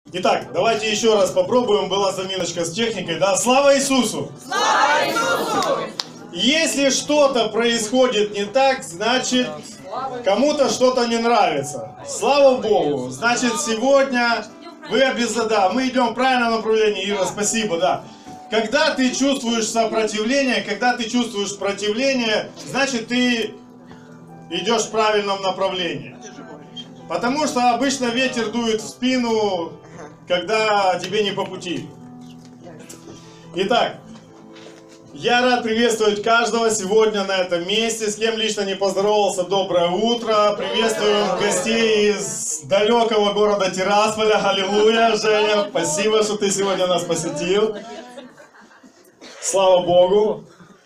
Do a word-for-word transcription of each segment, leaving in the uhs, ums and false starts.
Итак, давайте еще раз попробуем. Была заминочка с техникой, да? Слава Иисусу! Слава Иисусу! Если что-то происходит не так, значит, кому-то что-то не нравится. Слава Богу! Значит, сегодня вы обязательно... Да, мы идем в правильном направлении, Ира, спасибо, да. Когда ты чувствуешь сопротивление, когда ты чувствуешь противление, значит, ты идешь в правильном направлении. Потому что обычно ветер дует в спину, когда тебе не по пути. Итак, я рад приветствовать каждого сегодня на этом месте. С кем лично не поздоровался, доброе утро. Приветствуем гостей из далекого города Тирасполя. Аллилуйя, Женя, спасибо, что ты сегодня нас посетил. Слава Богу.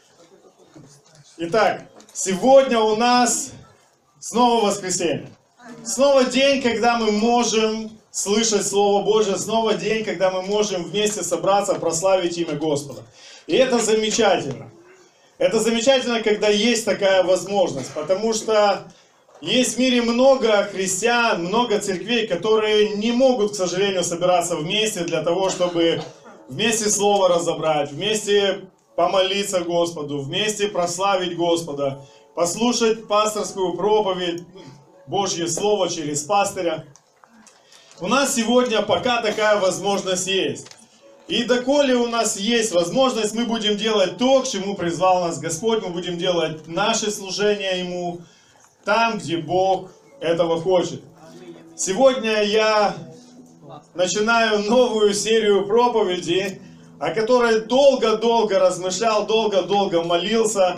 Итак, сегодня у нас снова воскресенье. Снова день, когда мы можем слышать Слово Божие. Снова день, когда мы можем вместе собраться, прославить имя Господа. И это замечательно. Это замечательно, когда есть такая возможность. Потому что есть в мире много христиан, много церквей, которые не могут, к сожалению, собираться вместе для того, чтобы вместе Слово разобрать, вместе помолиться Господу, вместе прославить Господа, послушать пасторскую проповедь, Божье Слово через пастыря. У нас сегодня пока такая возможность есть. И доколе у нас есть возможность, мы будем делать то, к чему призвал нас Господь. Мы будем делать наше служение Ему там, где Бог этого хочет. Сегодня я начинаю новую серию проповедей, о которой долго-долго размышлял, долго-долго молился.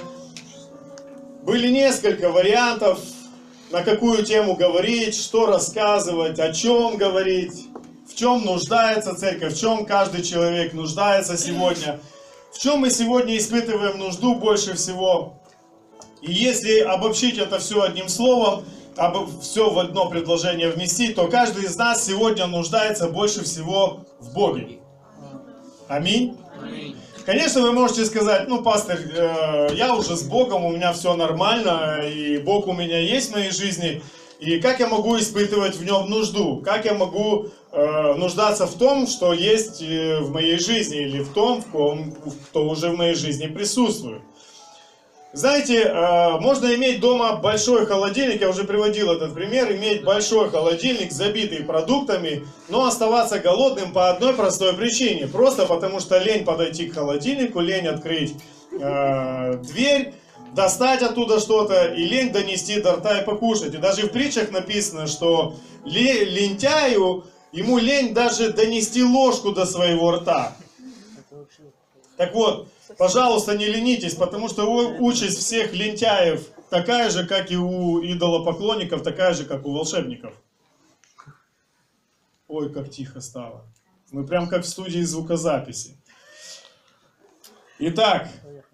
Были несколько вариантов, на какую тему говорить, что рассказывать, о чем говорить, в чем нуждается церковь, в чем каждый человек нуждается сегодня, в чем мы сегодня испытываем нужду больше всего. И если обобщить это все одним словом, все в одно предложение вместить, то каждый из нас сегодня нуждается больше всего в Боге. Аминь. Конечно, вы можете сказать: ну, пастор, э, я уже с Богом, у меня все нормально, и Бог у меня есть в моей жизни, и как я могу испытывать в нем нужду? Как я могу э, нуждаться в том, что есть в моей жизни, или в том, в ком, кто уже в моей жизни присутствует? Знаете, э, можно иметь дома большой холодильник, я уже приводил этот пример, иметь большой холодильник, забитый продуктами, но оставаться голодным по одной простой причине. Просто потому что лень подойти к холодильнику, лень открыть э, дверь, достать оттуда что-то и лень донести до рта и покушать. И даже в притчах написано, что лентяю, ему лень даже донести ложку до своего рта. Так вот, пожалуйста, не ленитесь, потому что участь всех лентяев такая же, как и у идолопоклонников, такая же, как у волшебников. Ой, как тихо стало. Мы прям как в студии звукозаписи. Итак,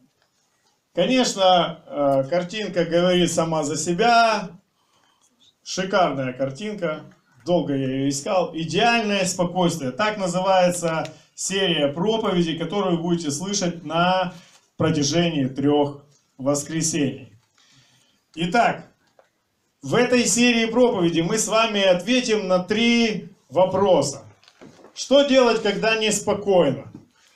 конечно, картинка говорит сама за себя. Шикарная картинка. Долго я ее искал. Идеальное спокойствие. Так называется серия проповедей, которую вы будете слышать на протяжении трех воскресений. Итак, в этой серии проповедей мы с вами ответим на три вопроса. Что делать, когда неспокойно?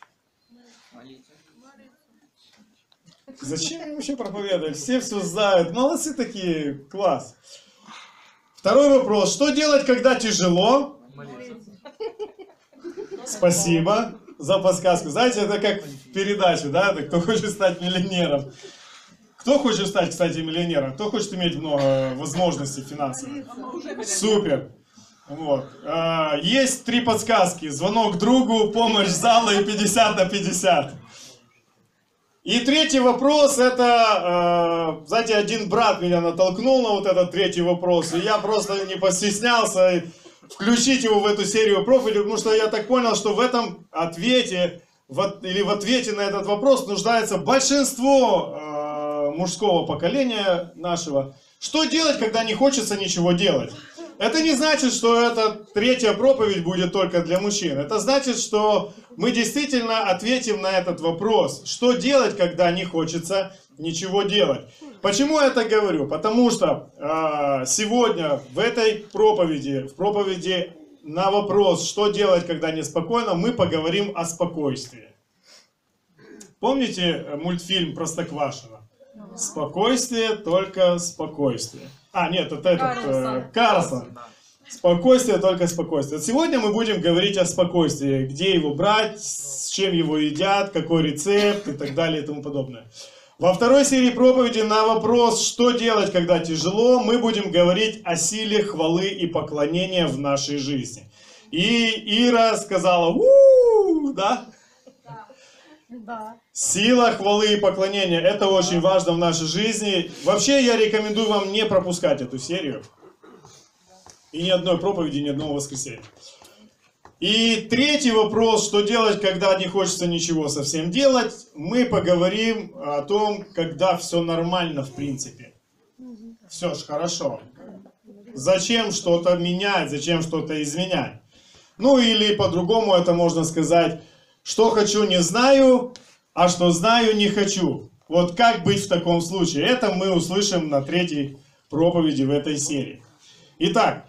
Зачем вообще проповедовать? Все все знают. Молодцы такие, класс. Второй вопрос. Что делать, когда тяжело? Спасибо за подсказку. Знаете, это как в передаче, да? Кто хочет стать миллионером. Кто хочет стать, кстати, миллионером? Кто хочет иметь много возможностей финансовых? Супер. Вот. Есть три подсказки. Звонок другу, помощь зала и пятьдесят на пятьдесят. И третий вопрос, это, знаете, один брат меня натолкнул на вот этот третий вопрос, и я просто не постеснялся включить его в эту серию проповедей, потому что я так понял, что в этом ответе, в, или в ответе на этот вопрос нуждается большинство э, мужского поколения нашего. Что делать, когда не хочется ничего делать? Это не значит, что эта третья проповедь будет только для мужчин. Это значит, что мы действительно ответим на этот вопрос. Что делать, когда не хочется ничего делать? Почему я это говорю? Потому что э, сегодня в этой проповеди, в проповеди на вопрос, что делать, когда неспокойно, мы поговорим о спокойствии. Помните мультфильм «Простоквашино»? Спокойствие, только спокойствие. А, нет, это этот, э, Карлсон. Спокойствие, только спокойствие. Сегодня мы будем говорить о спокойствии. Где его брать, с чем его едят, какой рецепт и так далее и тому подобное. Во второй серии проповеди на вопрос, что делать, когда тяжело, мы будем говорить о силе хвалы и поклонения в нашей жизни. И Ира сказала, у-у-у, да? Да. Сила хвалы и поклонения, это очень важно в нашей жизни. Вообще я рекомендую вам не пропускать эту серию. И ни одной проповеди, ни одного воскресенья. И третий вопрос, что делать, когда не хочется ничего совсем делать, мы поговорим о том, когда все нормально в принципе. Все ж хорошо. Зачем что-то менять, зачем что-то изменять? Ну или по-другому это можно сказать, что хочу не знаю, а что знаю не хочу. Вот как быть в таком случае? Это мы услышим на третьей проповеди в этой серии. Итак.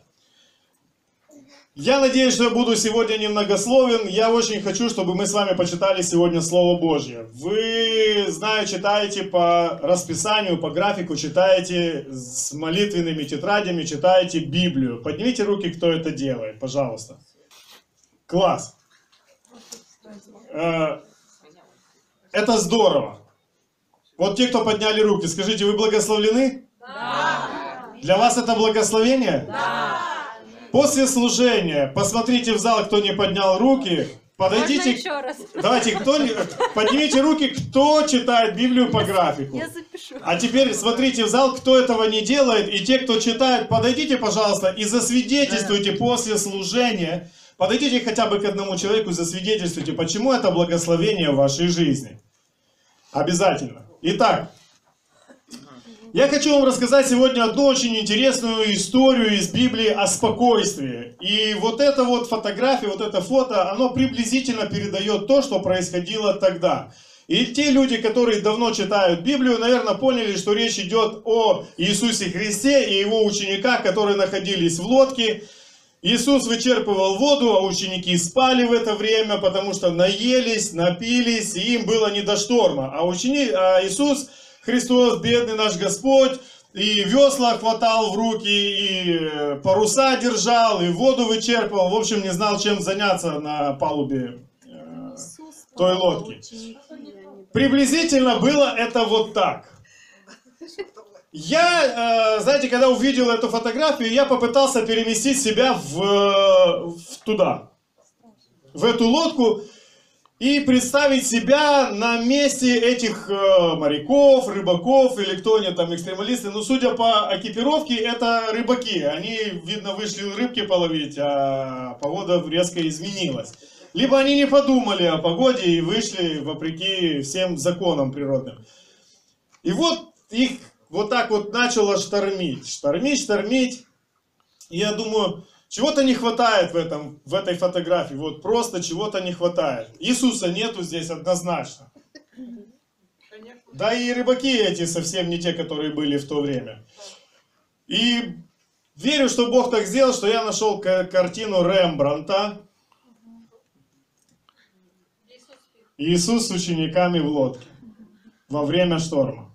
Я надеюсь, что я буду сегодня немногословен. Я очень хочу, чтобы мы с вами почитали сегодня Слово Божье. Вы, знаю, читаете по расписанию, по графику, читаете с молитвенными тетрадями, читаете Библию. Поднимите руки, кто это делает, пожалуйста. Класс. Это здорово. Вот те, кто подняли руки, скажите, вы благословлены? Да. Для вас это благословение? Да. После служения посмотрите в зал, кто не поднял руки. Подойдите. Можно еще раз? Давайте, кто не... поднимите руки, кто читает Библию по графику. Я запишу. А теперь смотрите в зал, кто этого не делает. И те, кто читает, подойдите, пожалуйста, и засвидетельствуйте после служения. Подойдите хотя бы к одному человеку и засвидетельствуйте, почему это благословение в вашей жизни. Обязательно. Итак. Я хочу вам рассказать сегодня одну очень интересную историю из Библии о спокойствии. И вот эта вот фотография, вот это фото, оно приблизительно передает то, что происходило тогда. И те люди, которые давно читают Библию, наверное, поняли, что речь идет о Иисусе Христе и его учениках, которые находились в лодке. Иисус вычерпывал воду, а ученики спали в это время, потому что наелись, напились, и им было не до шторма. А, учени... а Иисус... Христос, бедный наш Господь, и весла хватал в руки, и паруса держал, и воду вычерпывал. В общем, не знал, чем заняться на палубе э, той лодки. Приблизительно было это вот так. Я, э, знаете, когда увидел эту фотографию, я попытался переместить себя в, в туда, в эту лодку. И представить себя на месте этих э, моряков, рыбаков или кто они там, экстремалисты. Ну, судя по экипировке, это рыбаки. Они, видно, вышли рыбки половить, а погода резко изменилась. Либо они не подумали о погоде и вышли вопреки всем законам природным. И вот их вот так вот начало штормить. Штормить, штормить. И я думаю... Чего-то не хватает в, этом, в этой фотографии, вот просто чего-то не хватает. Иисуса нету здесь однозначно. Да и рыбаки эти совсем не те, которые были в то время. И верю, что Бог так сделал, что я нашел картину Рембрандта. Иисус с учениками в лодке во время шторма.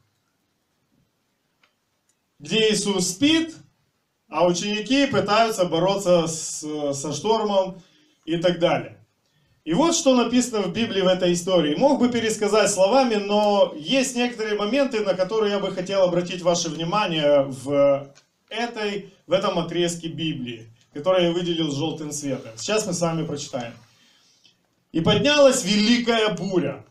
Где Иисус спит, а ученики пытаются бороться с, со штормом и так далее. И вот что написано в Библии в этой истории. Мог бы пересказать словами, но есть некоторые моменты, на которые я бы хотел обратить ваше внимание в, этой, в этом отрезке Библии, который я выделил желтым цветом. Сейчас мы с вами прочитаем. «И поднялась великая буря».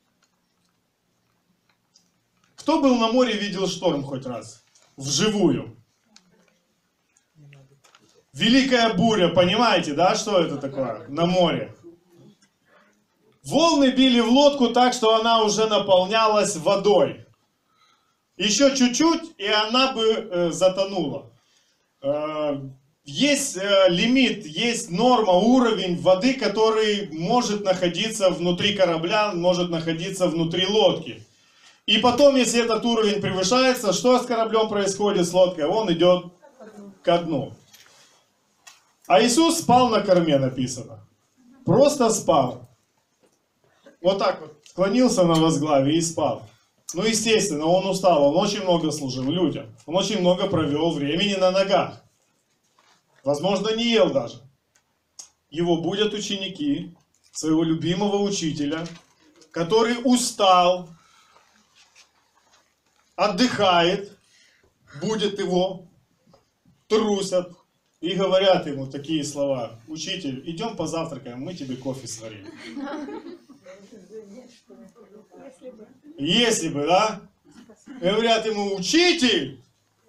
Кто был на море и видел шторм хоть раз? Вживую. Великая буря, понимаете, да, что это такое на море? Волны били в лодку так, что она уже наполнялась водой. Еще чуть-чуть, и она бы э, затонула. Э, есть э, лимит, есть норма, уровень воды, который может находиться внутри корабля, может находиться внутри лодки. И потом, если этот уровень превышается, что с кораблем происходит, с лодкой? Он идет ко дну. А Иисус спал на корме, написано. Просто спал. Вот так вот. Склонился на возглаве и спал. Ну, естественно, он устал. Он очень много служил людям. Он очень много провел времени на ногах. Возможно, не ел даже. Его будут ученики своего любимого учителя, который устал, отдыхает, будет его, трусят и говорят ему такие слова: учитель, идем позавтракаем, мы тебе кофе сварим. Если бы, да? И говорят ему: учитель!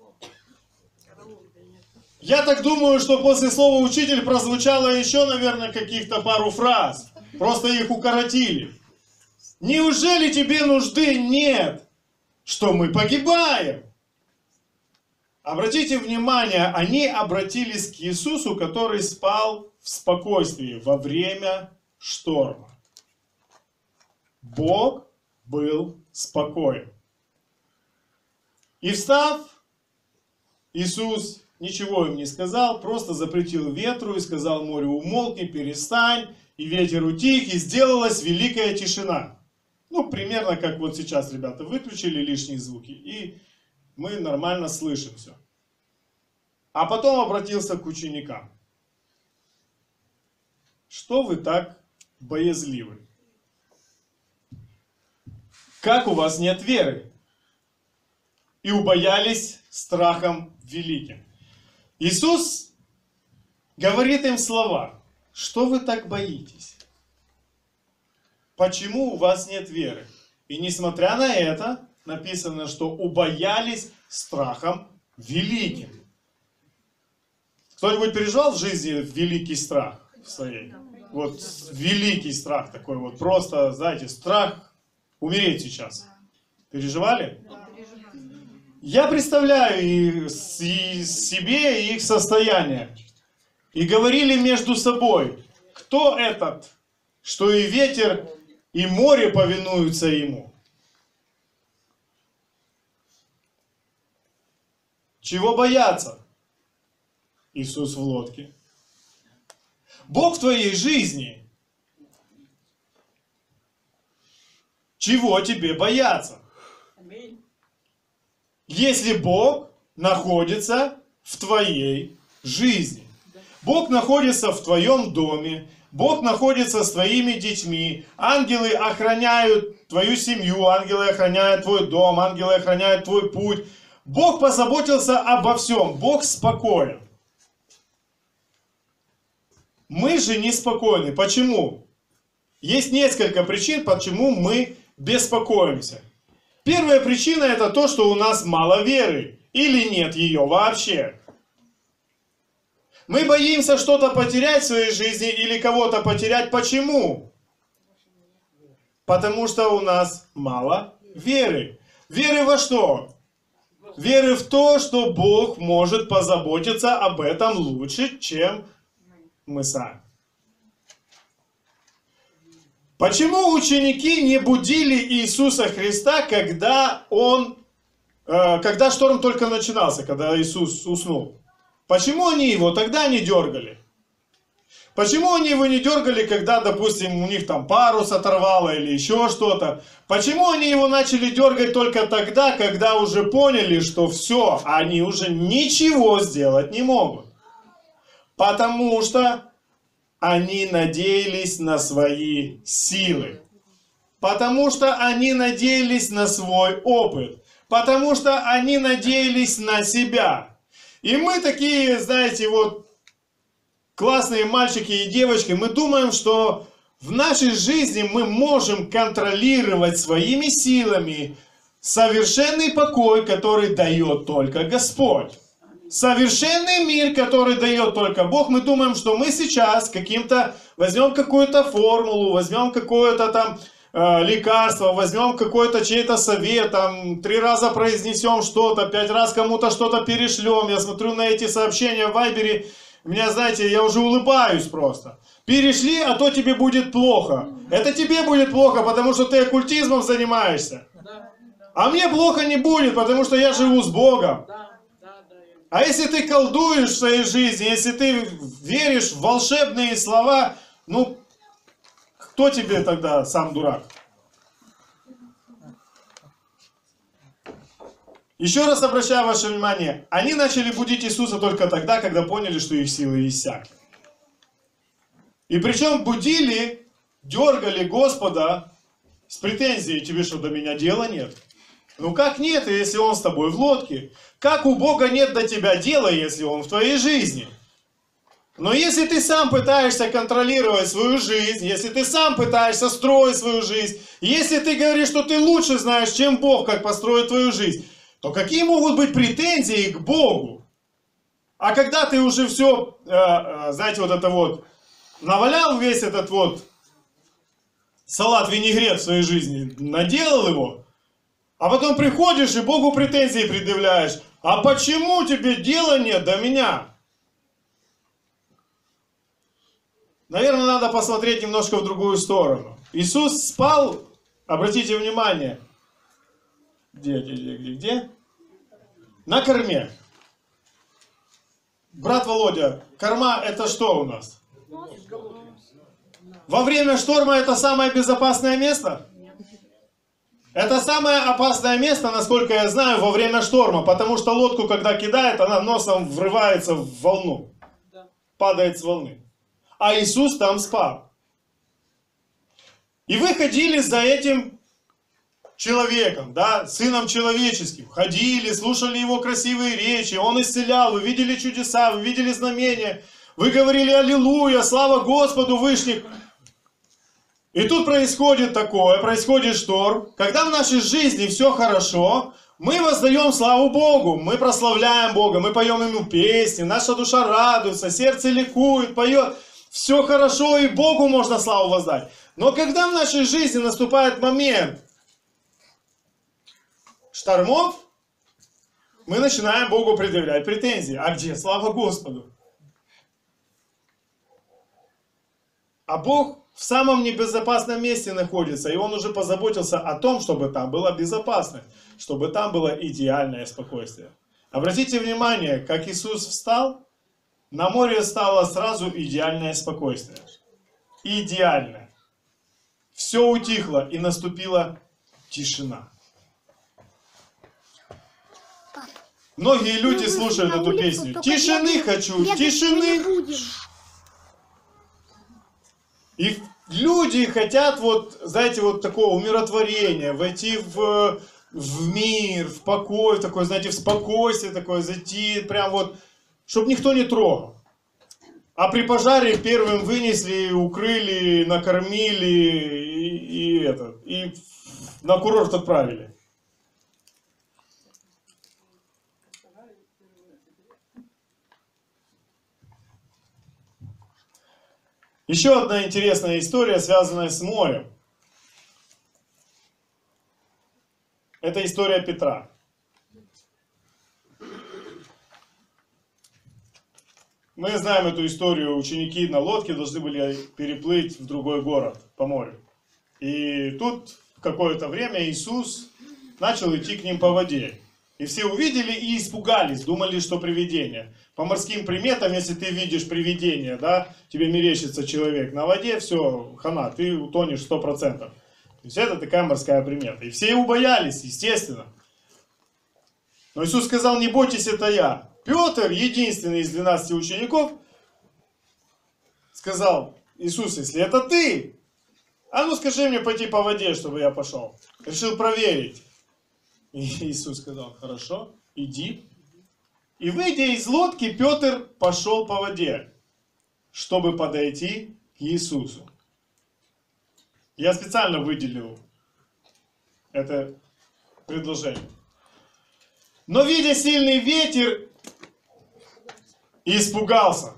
Я так думаю, что после слова «учитель» прозвучало еще, наверное, каких-то пару фраз. Просто их укоротили. Неужели тебе нужды нет, что мы погибаем? Обратите внимание, они обратились к Иисусу, который спал в спокойствии во время шторма. Бог был спокоен. И встав, Иисус ничего им не сказал, просто запретил ветру и сказал морю: умолкни, перестань, и ветер утих, и сделалась великая тишина. Ну, примерно как вот сейчас ребята выключили лишние звуки, и мы нормально слышим все. А потом обратился к ученикам: что вы так боязливы? Как у вас нет веры? И убоялись страхом великим. Иисус говорит им слова: что вы так боитесь? Почему у вас нет веры? И несмотря на это, написано, что убоялись страхом великим. Кто-нибудь переживал в жизни великий страх своей? Вот великий страх такой вот, просто, знаете, страх умереть сейчас. Переживали? Я представляю и себе и их состояние. И говорили между собой: кто этот, что и ветер, и море повинуются ему? Чего бояться? Иисус в лодке. Бог в твоей жизни. Чего тебе бояться? Если Бог находится в твоей жизни. Бог находится в твоем доме. Бог находится с твоими детьми. Ангелы охраняют твою семью. Ангелы охраняют твой дом. Ангелы охраняют твой путь. Бог позаботился обо всем. Бог спокоен. Мы же неспокойны. Почему? Есть несколько причин, почему мы беспокоимся. Первая причина — это то, что у нас мало веры. Или нет ее вообще. Мы боимся что-то потерять в своей жизни или кого-то потерять. Почему? Потому что у нас мало веры. Веры во что? Веры в то, что Бог может позаботиться об этом лучше, чем мы сами. Почему ученики не будили Иисуса Христа, когда он, э, когда шторм только начинался, когда Иисус уснул? Почему они его тогда не дергали? Почему они его не дергали, когда, допустим, у них там парус оторвало или еще что-то? Почему они его начали дергать только тогда, когда уже поняли, что все, они уже ничего сделать не могут? Потому что они надеялись на свои силы. Потому что они надеялись на свой опыт. Потому что они надеялись на себя. И мы такие, знаете, вот классные мальчики и девочки, мы думаем, что в нашей жизни мы можем контролировать своими силами совершенный покой, который дает только Господь. Совершенный мир, который дает только Бог. Мы думаем, что мы сейчас каким-то возьмем какую-то формулу, возьмем какое-то там э, лекарство, возьмем какой-то чей-то совет, там три раза произнесем что-то, пять раз кому-то что-то перешлем. Я смотрю на эти сообщения в Вайбере, меня, знаете, я уже улыбаюсь просто. Перешли, а то тебе будет плохо. Это тебе будет плохо, потому что ты оккультизмом занимаешься. А мне плохо не будет, потому что я живу с Богом. А если ты колдуешь в своей жизни, если ты веришь в волшебные слова, ну, кто тебе тогда сам дурак? Еще раз обращаю ваше внимание, они начали будить Иисуса только тогда, когда поняли, что их силы иссякли. И причем будили, дергали Господа с претензией: тебе что, до меня дела нет? Ну как нет, если он с тобой в лодке? Как у Бога нет до тебя дела, если он в твоей жизни? Но если ты сам пытаешься контролировать свою жизнь, если ты сам пытаешься строить свою жизнь, если ты говоришь, что ты лучше знаешь, чем Бог, как построить твою жизнь, то какие могут быть претензии к Богу? А когда ты уже все, э, э, знаете, вот это вот, навалял весь этот вот салат-винегрет в своей жизни, наделал его, а потом приходишь и Богу претензии предъявляешь: а почему тебе дела нет до меня? Наверное, надо посмотреть немножко в другую сторону. Иисус спал, обратите внимание, где, где, где, где, где? На корме. Брат Володя, корма это что у нас? Во время шторма это самое безопасное место? Это самое опасное место, насколько я знаю, во время шторма, потому что лодку, когда кидает, она носом врывается в волну, падает с волны. А Иисус там спал. И вы ходили за этим человеком, да, сыном человеческим, ходили, слушали его красивые речи, он исцелял, вы видели чудеса, вы видели знамения, вы говорили аллилуйя, слава Господу вышних. И тут происходит такое, происходит шторм, когда в нашей жизни все хорошо, мы воздаем славу Богу, мы прославляем Бога, мы поем Ему песни, наша душа радуется, сердце ликует, поет, все хорошо, и Богу можно славу воздать. Но когда в нашей жизни наступает момент штормов, мы начинаем Богу предъявлять претензии. А где слава Господу? А Бог в самом небезопасном месте находится, и Он уже позаботился о том, чтобы там была безопасность, чтобы там было идеальное спокойствие. Обратите внимание, как Иисус встал, на море стало сразу идеальное спокойствие. Идеальное. Все утихло, и наступила тишина. Многие люди слушают эту песню. Тишины хочу, тишины. И люди хотят вот, знаете, вот такого умиротворения, войти в, в мир, в покой, такой, знаете, в спокойствие такое, зайти прям вот, чтобы никто не трогал. А при пожаре первым вынесли, укрыли, накормили и, и, это, и на курорт отправили. Еще одна интересная история, связанная с морем. Это история Петра. Мы знаем эту историю. Ученики на лодке должны были переплыть в другой город по морю. И тут в какое-то время Иисус начал идти к ним по воде. И все увидели и испугались, думали, что привидение. По морским приметам, если ты видишь привидение, да, тебе мерещится человек на воде, все, хана, ты утонешь сто процентов. То есть это такая морская примета. И все убоялись, естественно. Но Иисус сказал: не бойтесь, это я. Петр, единственный из двенадцати учеников, сказал: Иисус, если это ты, а ну скажи мне пойти по воде, чтобы я пошел. Решил проверить. И Иисус сказал: хорошо, иди. И выйдя из лодки, Петр пошел по воде, чтобы подойти к Иисусу. Я специально выделил это предложение. Но видя сильный ветер, испугался.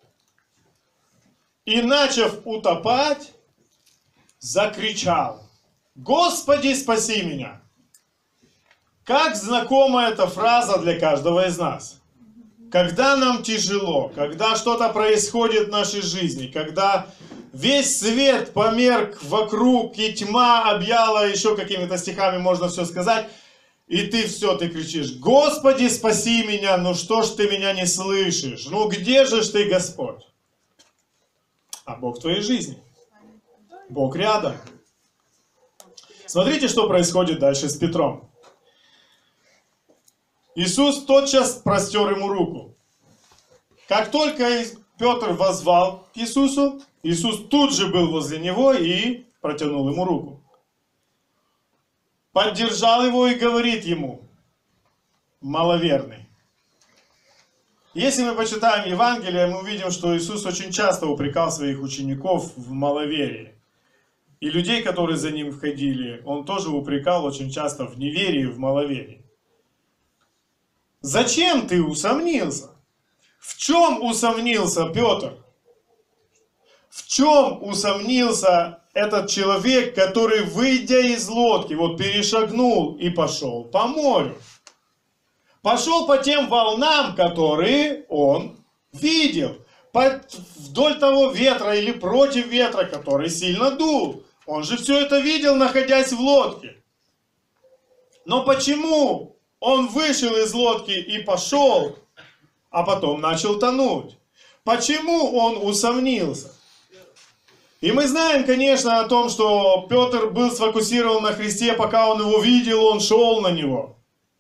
И, начав утопать, закричал: Господи, спаси меня! Как знакома эта фраза для каждого из нас. Когда нам тяжело, когда что-то происходит в нашей жизни, когда весь свет померк вокруг и тьма объяла, еще какими-то стихами можно все сказать, И ты все, ты кричишь: Господи, спаси меня, ну что ж ты меня не слышишь? Ну где же ж ты, Господь? А Бог в твоей жизни. Бог рядом. Смотрите, что происходит дальше с Петром. Иисус тотчас простер ему руку. Как только Петр воззвал к Иисусу, Иисус тут же был возле него и протянул ему руку. Поддержал его и говорит ему: маловерный. Если мы почитаем Евангелие, мы увидим, что Иисус очень часто упрекал своих учеников в маловерии. И людей, которые за ним входили, он тоже упрекал очень часто в неверии, в маловерии. Зачем ты усомнился? В чем усомнился Петр? В чем усомнился этот человек, который, выйдя из лодки, вот перешагнул и пошел по морю? Пошел по тем волнам, которые он видел. По, вдоль того ветра или против ветра, который сильно дул. Он же все это видел, находясь в лодке. Но почему он вышел из лодки и пошел, а потом начал тонуть? Почему он усомнился? И мы знаем, конечно, о том, что Петр был сфокусирован на Христе, пока он его видел, он шел на него.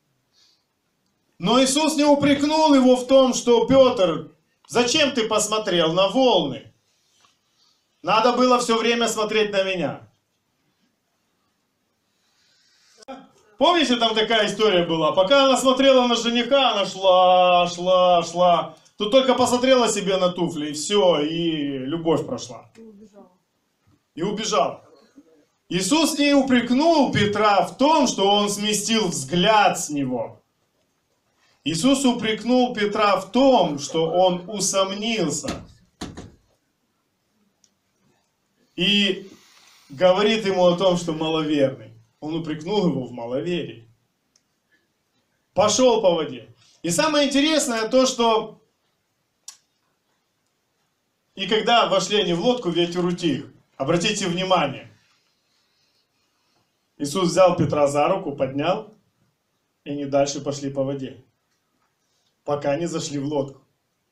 Но Иисус не упрекнул его в том, что: Петр, зачем ты посмотрел на волны? Надо было все время смотреть на меня. Помните, там такая история была? Пока она смотрела на жениха, она шла, шла, шла. Тут только посмотрела себе на туфли, и все, и любовь прошла. И убежал. И убежал. Иисус не упрекнул Петра в том, что он сместил взгляд с него. Иисус упрекнул Петра в том, что он усомнился. И говорит ему о том, что маловерный. Он упрекнул его в маловерии. Пошел по воде. И самое интересное то, что и когда вошли они в лодку, ветер утих. Обратите внимание. Иисус взял Петра за руку, поднял, и они дальше пошли по воде. Пока не зашли в лодку.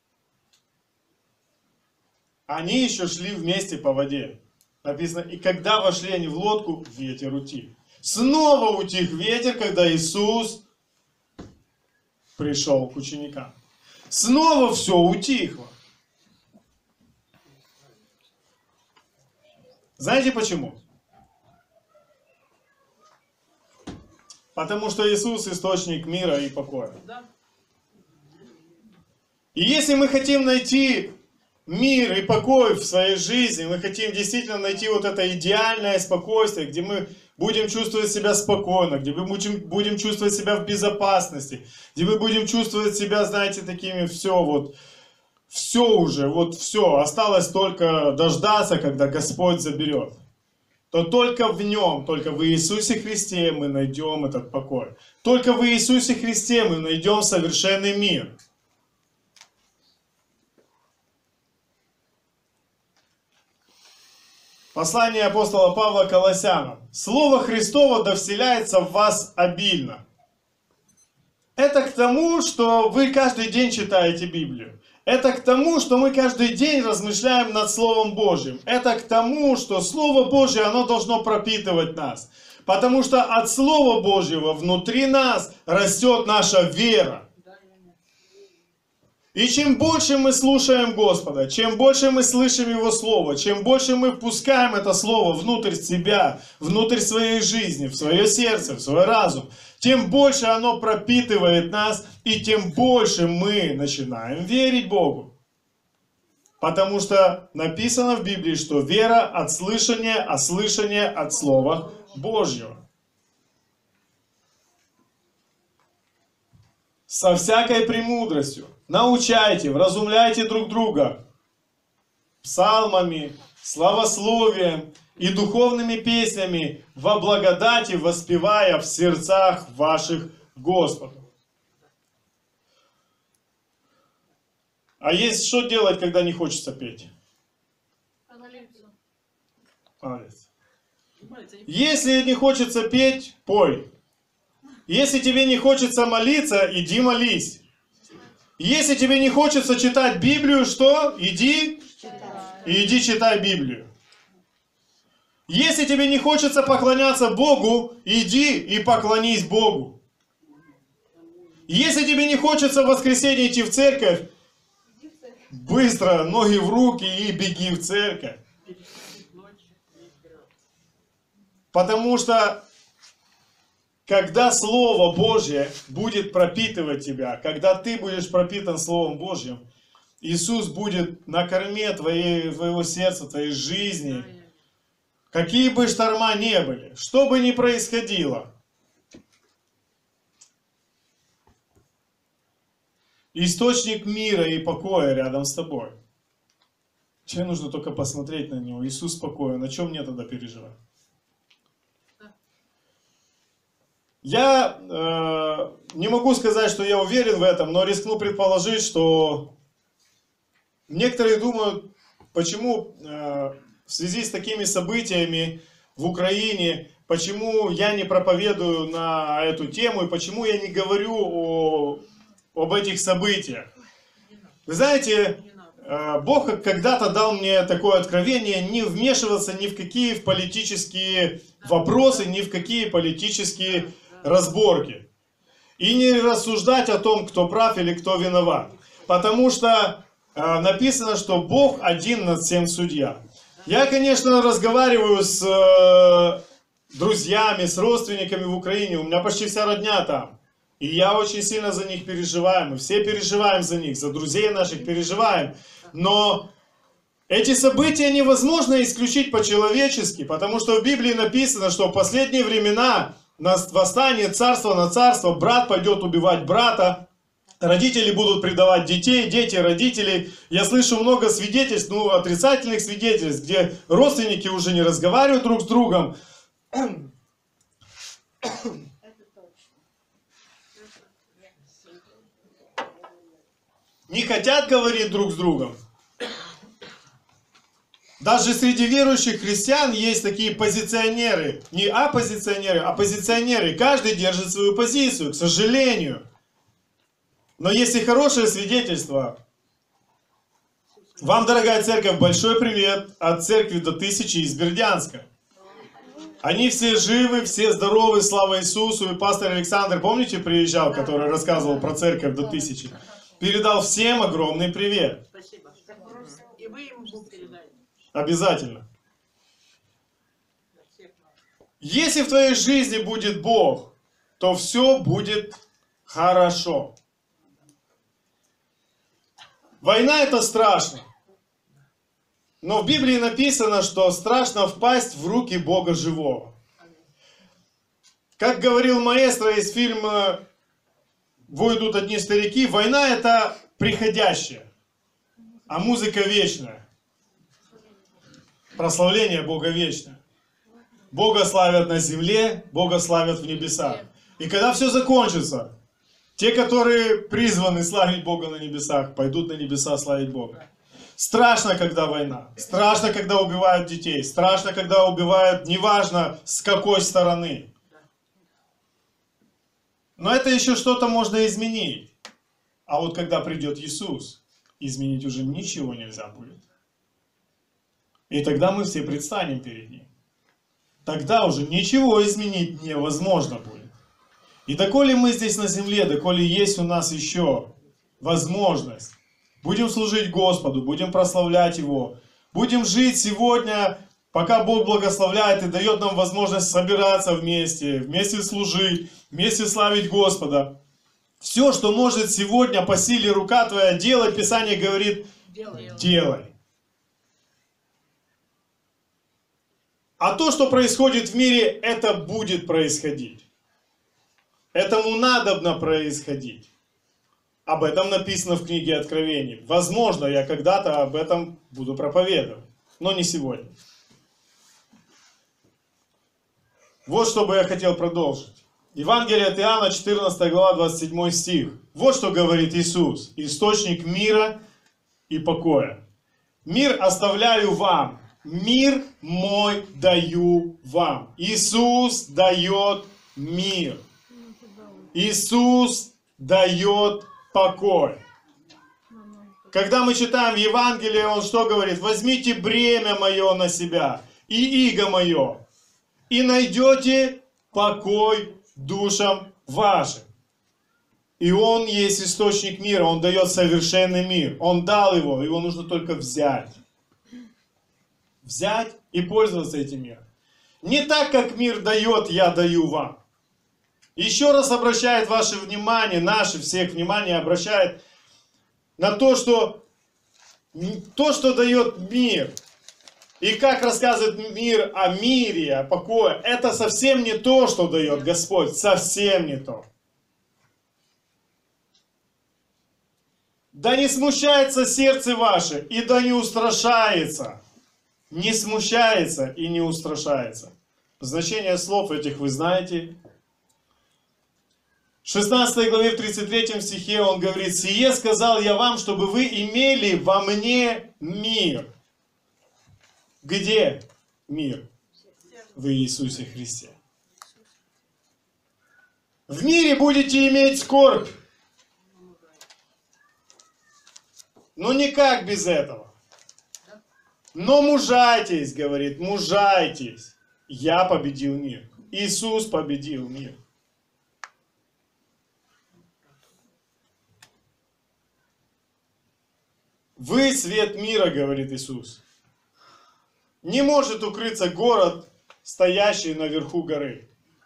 Они еще шли вместе по воде. Написано: и когда вошли они в лодку, ветер утих. Снова утих ветер, когда Иисус пришел к ученикам. Снова все утихло. Знаете почему? Потому что Иисус источник мира и покоя. И если мы хотим найти мир и покой в своей жизни, мы хотим действительно найти вот это идеальное спокойствие, где мы будем чувствовать себя спокойно, где мы будем, будем чувствовать себя в безопасности, где мы будем чувствовать себя, знаете, такими все вот, все уже, вот все, осталось только дождаться, когда Господь заберет, то только в Нем, только в Иисусе Христе мы найдем этот покой. Только в Иисусе Христе мы найдем совершенный мир. Послание апостола Павла к Колоссянам. Слово Христово да вселяется в вас обильно. Это к тому, что вы каждый день читаете Библию. Это к тому, что мы каждый день размышляем над Словом Божьим. Это к тому, что Слово Божье, оно должно пропитывать нас. Потому что от Слова Божьего внутри нас растет наша вера. И чем больше мы слушаем Господа, чем больше мы слышим Его Слово, чем больше мы впускаем это Слово внутрь себя, внутрь своей жизни, в свое сердце, в свой разум, тем больше оно пропитывает нас, и тем больше мы начинаем верить Богу. Потому что написано в Библии, что вера от слышания, а слышание от Слова Божьего. Со всякой премудростью научайте, вразумляйте друг друга псалмами, славословием и духовными песнями во благодати, воспевая в сердцах ваших Господу. А есть что делать, когда не хочется петь? Молиться. Если не хочется петь, пой. Если тебе не хочется молиться, иди молись. Если тебе не хочется читать Библию, что? Иди и иди читай Библию. Если тебе не хочется поклоняться Богу, иди и поклонись Богу. Если тебе не хочется в воскресенье идти в церковь, быстро ноги в руки и беги в церковь. Потому что когда Слово Божье будет пропитывать тебя, когда ты будешь пропитан Словом Божьим, Иисус будет на корме твоей, твоего сердца, твоей жизни. Какие бы шторма ни были, что бы ни происходило, источник мира и покоя рядом с тобой. Тебе нужно только посмотреть на него. Иисус спокоен. О чем мне тогда переживать? Я э, не могу сказать, что я уверен в этом, но рискну предположить, что некоторые думают, почему э, в связи с такими событиями в Украине, почему я не проповедую на эту тему и почему я не говорю о, об этих событиях. Вы знаете, э, Бог когда-то дал мне такое откровение не вмешиваться ни в какие политические вопросы, ни в какие политические разборки. И не рассуждать о том, кто прав или кто виноват. Потому что э, написано, что Бог один над всем судья. Я, конечно, разговариваю с э, друзьями, с родственниками в Украине. У меня почти вся родня там. И я очень сильно за них переживаю. Мы все переживаем за них, за друзей наших переживаем. Но эти события невозможно исключить по-человечески, потому что в Библии написано, что в последние времена восстание царства на царство, брат пойдет убивать брата, родители будут предавать детей, дети родителей. Я слышу много свидетельств, ну, отрицательных свидетельств, где родственники уже не разговаривают друг с другом. Не хотят говорить друг с другом. Даже среди верующих христиан есть такие позиционеры. Не оппозиционеры, а позиционеры. Каждый держит свою позицию, к сожалению. Но есть и хорошее свидетельство. Вам, дорогая церковь, большой привет от церкви до тысячи из Бердянска. Они все живы, все здоровы, слава Иисусу. И пастор Александр, помните, приезжал, который рассказывал про церковь до тысячи? Передал всем огромный привет. Спасибо. И вы ему передаете. Обязательно. Если в твоей жизни будет Бог, то все будет хорошо. Война — это страшно. Но в Библии написано, что страшно впасть в руки Бога живого. Как говорил маэстро из фильма «Бой идут одни старики», война — это приходящее, а музыка вечная. Прославление Бога вечное. Бога славят на земле, Бога славят в небесах. И когда все закончится, те, которые призваны славить Бога на небесах, пойдут на небеса славить Бога. Страшно, когда война. Страшно, когда убивают детей. Страшно, когда убивают, неважно с какой стороны. Но это еще что-то можно изменить. А вот когда придет Иисус, изменить уже ничего нельзя будет. И тогда мы все предстанем перед Ним. Тогда уже ничего изменить невозможно будет. И доколе мы здесь на земле, доколе есть у нас еще возможность, будем служить Господу, будем прославлять Его, будем жить сегодня, пока Бог благословляет и дает нам возможность собираться вместе, вместе служить, вместе славить Господа. Все, что может сегодня по силе рука твоя делать, Писание говорит, делай. делай. А то, что происходит в мире, это будет происходить. Этому надобно происходить. Об этом написано в книге Откровений. Возможно, я когда-то об этом буду проповедовать, но не сегодня. Вот что бы я хотел продолжить. Евангелие от Иоанна, четырнадцатая глава, двадцать седьмой стих. Вот что говорит Иисус. Источник мира и покоя. Мир оставляю вам. Мир мой даю вам. Иисус дает мир. Иисус дает покой. Когда мы читаем Евангелие, Он что говорит? Возьмите бремя мое на себя и иго мое, и найдете покой душам вашим. И Он есть источник мира, Он дает совершенный мир. Он дал его, его нужно только взять. Взять и пользоваться этим миром. Не так, как мир дает, я даю вам. Еще раз обращает ваше внимание, наше всех внимание обращает на то, что то, что дает мир, и как рассказывает мир о мире, о покое, это совсем не то, что дает Господь, совсем не то. Да не смущается сердце ваше, и да не устрашается. Не смущается и не устрашается. Значение слов этих вы знаете. В шестнадцатой главе, в тридцать третьем стихе он говорит: «Сие сказал я вам, чтобы вы имели во мне мир». Где мир? В Иисусе Христе. В мире будете иметь скорбь. Но никак без этого. Но мужайтесь, говорит, мужайтесь. Я победил мир. Иисус победил мир. Вы свет мира, говорит Иисус. Не может укрыться город, стоящий наверху горы.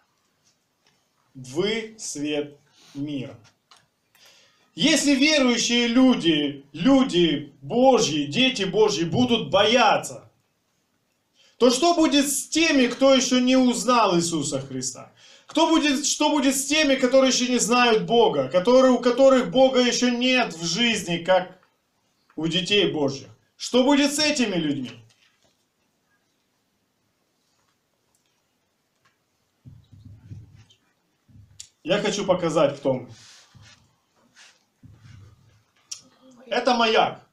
Вы свет мира. Если верующие люди, люди Божьи, дети Божьи будут бояться, то что будет с теми, кто еще не узнал Иисуса Христа? Кто будет, что будет с теми, которые еще не знают Бога, которые, у которых Бога еще нет в жизни, как у детей Божьих? Что будет с этими людьми? Я хочу показать, кто мы. Это маяк.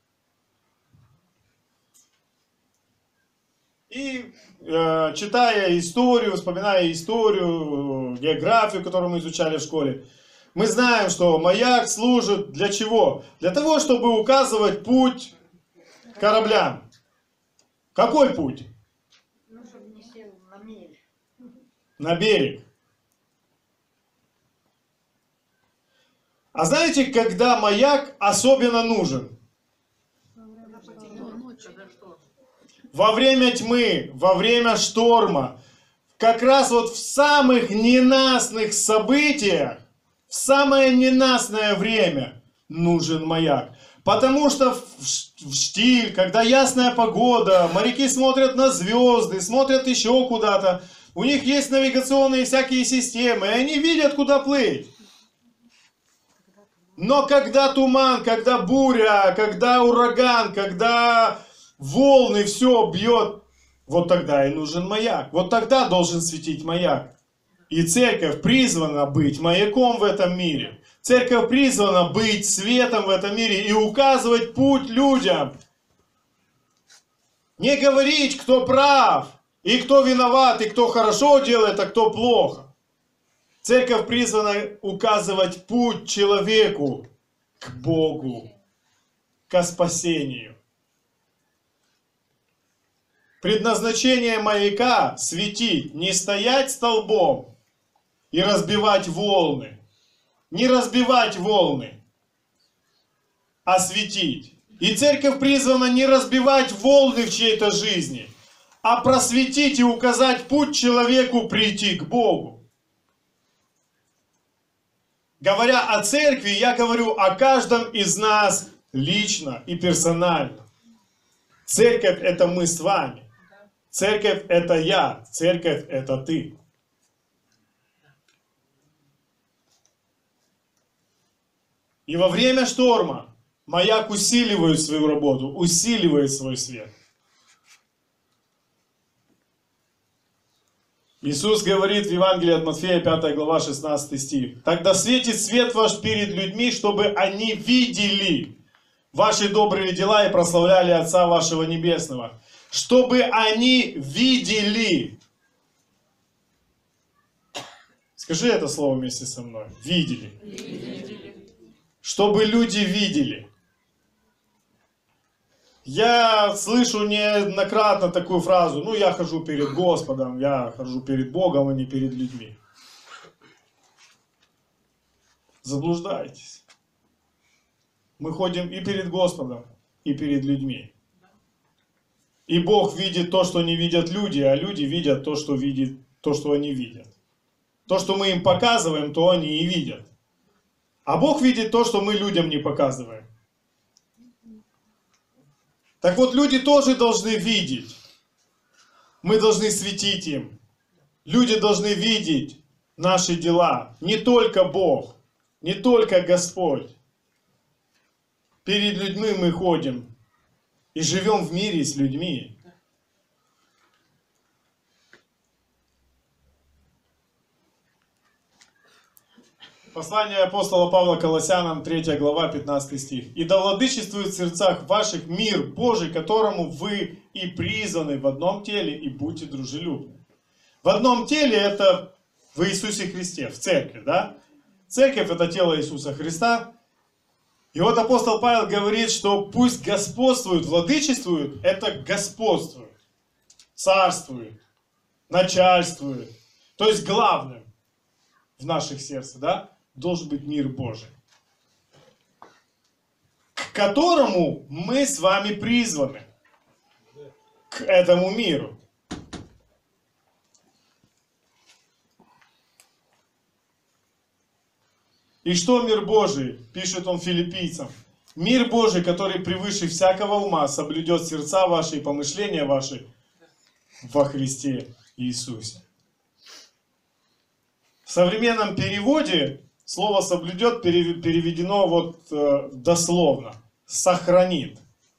И э, читая историю, вспоминая историю, географию, которую мы изучали в школе, мы знаем, что маяк служит для чего? Для того, чтобы указывать путь кораблям. Какой путь? Ну, чтобы не сел на мель. На берег. А знаете, когда маяк особенно нужен? Во время тьмы, во время шторма, как раз вот в самых ненастных событиях, в самое ненастное время нужен маяк. Потому что в штиль, когда ясная погода, моряки смотрят на звезды, смотрят еще куда-то, у них есть навигационные всякие системы, и они видят, куда плыть. Но когда туман, когда буря, когда ураган, когда волны, все бьет, вот тогда и нужен маяк. Вот тогда должен светить маяк. И церковь призвана быть маяком в этом мире. Церковь призвана быть светом в этом мире и указывать путь людям. Не говорить, кто прав, и кто виноват, и кто хорошо делает, а кто плохо. Церковь призвана указывать путь человеку к Богу, к спасению. Предназначение маяка — светить, не стоять столбом и разбивать волны. Не разбивать волны, а светить. И церковь призвана не разбивать волны в чьей-то жизни, а просветить и указать путь человеку прийти к Богу. Говоря о церкви, я говорю о каждом из нас лично и персонально. Церковь — это мы с вами. Церковь — это я. Церковь — это ты. И во время шторма маяк усиливает свою работу, усиливает свой свет. Иисус говорит в Евангелии от Матфея, пятая глава, шестнадцатый стих. «Тогда светит свет ваш перед людьми, чтобы они видели ваши добрые дела и прославляли Отца вашего Небесного». Чтобы они видели. Скажи это слово вместе со мной. Видели. Чтобы люди видели. Я слышу неоднократно такую фразу: ну я хожу перед Господом, я хожу перед Богом, а не перед людьми. Заблуждаетесь. Мы ходим и перед Господом, и перед людьми. И Бог видит то, что не видят люди, а люди видят то, что видят, то, что они видят. То, что мы им показываем, то они и видят. А Бог видит то, что мы людям не показываем. Так вот, люди тоже должны видеть. Мы должны светить им. Люди должны видеть наши дела. Не только Бог, не только Господь. Перед людьми мы ходим и живем в мире с людьми. Послание апостола Павла Колоссянам, третья глава, пятнадцатый стих. «И да владычествует в сердцах ваших мир Божий, которому вы и призваны в одном теле, и будьте дружелюбны». В одном теле это в Иисусе Христе, в церкви, да? Церковь это тело Иисуса Христа. И вот апостол Павел говорит, что пусть господствует, владычествует, это господствует, царствует, начальствует. То есть главным в наших сердцах, да, должен быть мир Божий, к которому мы с вами призваны, к этому миру. И что мир Божий, пишет он филиппийцам, мир Божий, который превыше всякого ума, соблюдет сердца ваши и помышления ваши во Христе Иисусе. В современном переводе слово «соблюдет» переведено вот э, дословно. «Сохранит».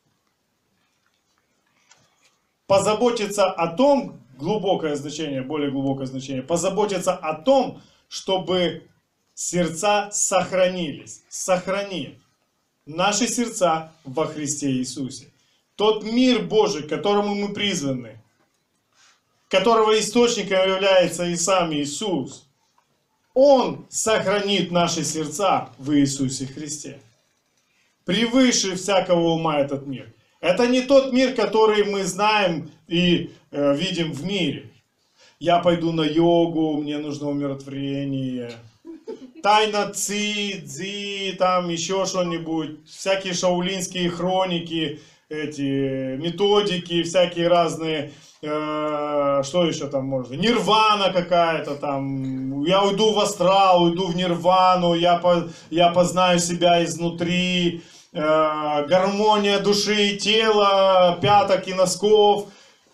Позаботиться о том, глубокое значение, более глубокое значение, позаботиться о том, чтобы сердца сохранились. Сохранит наши сердца во Христе Иисусе. Тот мир Божий, к которому мы призваны, которого источником является и сам Иисус, Он сохранит наши сердца в Иисусе Христе. Превыше всякого ума этот мир. Это не тот мир, который мы знаем и э, видим в мире. Я пойду на йогу, мне нужно умиротворение. Тайна ци, цзи, там еще что-нибудь. Всякие шаулинские хроники, эти методики, всякие разные. Что еще там можно? Нирвана какая-то там. Я уйду в астрал, уйду в нирвану, я, по, я познаю себя изнутри. Э, гармония души и тела, пяток и носков.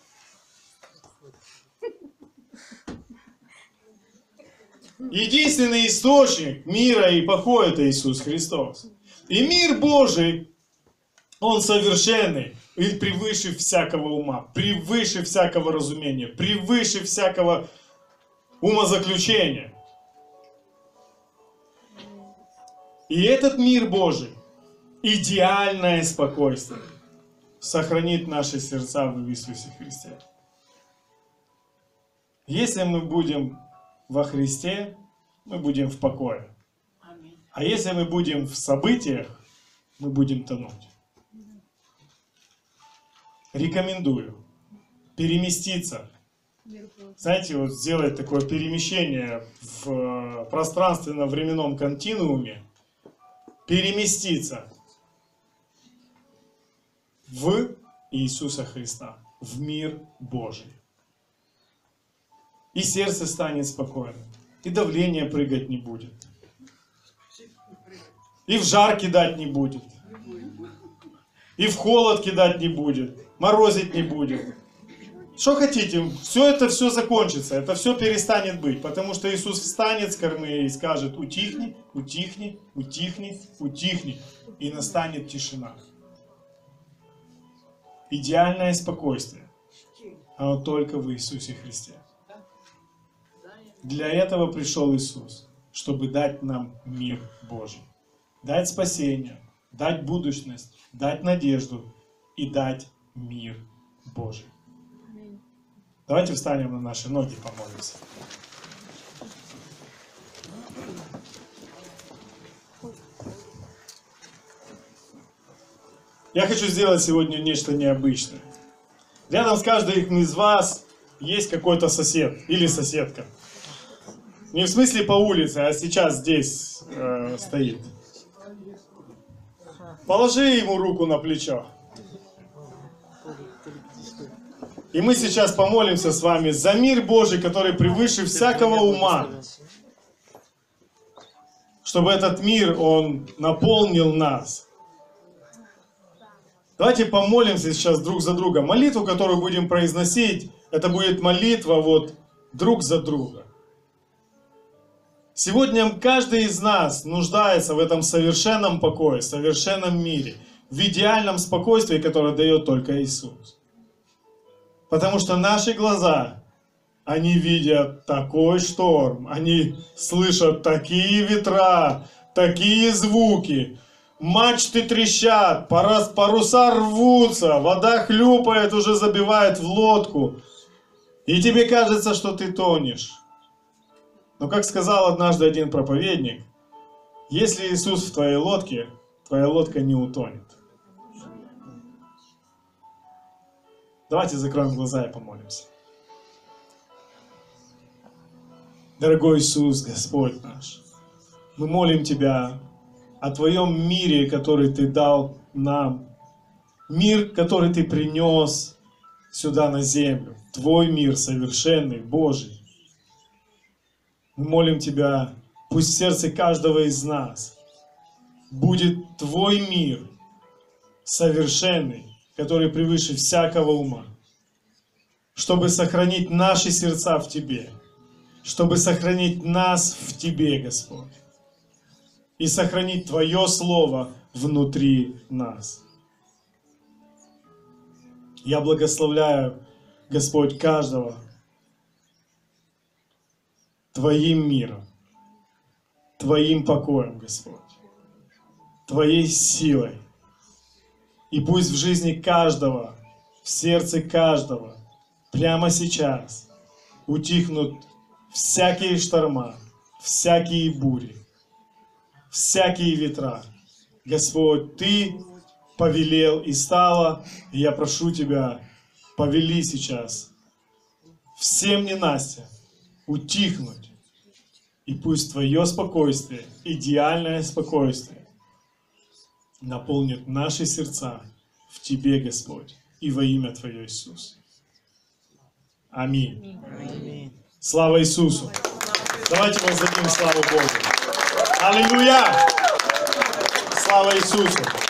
Единственный источник мира и покоя — это Иисус Христос. И мир Божий, Он совершенный. И превыше всякого ума, превыше всякого разумения, превыше всякого умозаключения. И этот мир Божий, идеальное спокойствие, сохранит наши сердца в Иисусе Христе. Если мы будем во Христе, мы будем в покое. А если мы будем в событиях, мы будем тонуть. Рекомендую переместиться. Знаете, вот сделать такое перемещение в пространственно-временном континууме. Переместиться в Иисуса Христа, в мир Божий. И сердце станет спокойным. И давление прыгать не будет. И в жар кидать не будет. И в холод кидать не будет. Морозить не будет. Что хотите, все это все закончится, это все перестанет быть, потому что Иисус встанет с кормы и скажет: утихни, утихни, утихни, утихни, и настанет тишина. Идеальное спокойствие, оно только в Иисусе Христе. Для этого пришел Иисус, чтобы дать нам мир Божий, дать спасение, дать будущность, дать надежду и дать мир Божий. Давайте встанем на наши ноги и помолимся. Я хочу сделать сегодня нечто необычное. Рядом с каждым из вас есть какой-то сосед или соседка. Не в смысле по улице, а сейчас здесь э, стоит. Положи ему руку на плечо. И мы сейчас помолимся с вами за мир Божий, который превыше всякого ума. Чтобы этот мир, он наполнил нас. Давайте помолимся сейчас друг за друга. Молитву, которую будем произносить, это будет молитва вот друг за друга. Сегодня каждый из нас нуждается в этом совершенном покое, совершенном мире, в идеальном спокойствии, которое дает только Иисус. Потому что наши глаза, они видят такой шторм, они слышат такие ветра, такие звуки, мачты трещат, паруса рвутся, вода хлюпает, уже забивает в лодку. И тебе кажется, что ты тонешь. Но как сказал однажды один проповедник, если Иисус в твоей лодке, твоя лодка не утонет. Давайте закроем глаза и помолимся. Дорогой Иисус, Господь наш, мы молим Тебя о Твоем мире, который Ты дал нам. Мир, который Ты принес сюда на землю. Твой мир совершенный, Божий. Мы молим Тебя, пусть в сердце каждого из нас будет Твой мир совершенный, который превыше всякого ума, чтобы сохранить наши сердца в Тебе, чтобы сохранить нас в Тебе, Господь, и сохранить Твое Слово внутри нас. Я благословляю, Господь, каждого Твоим миром, Твоим покоем, Господь, Твоей силой. И пусть в жизни каждого, в сердце каждого, прямо сейчас утихнут всякие шторма, всякие бури, всякие ветра. Господь, Ты повелел и стало, и я прошу Тебя, повели сейчас всем ненастьям утихнуть. И пусть Твое спокойствие, идеальное спокойствие, наполнит наши сердца в Тебе, Господь, и во имя Твое, Иисус. Аминь. Аминь. Слава Иисусу. Давайте воздадим славу Богу. Аллилуйя. Слава Иисусу.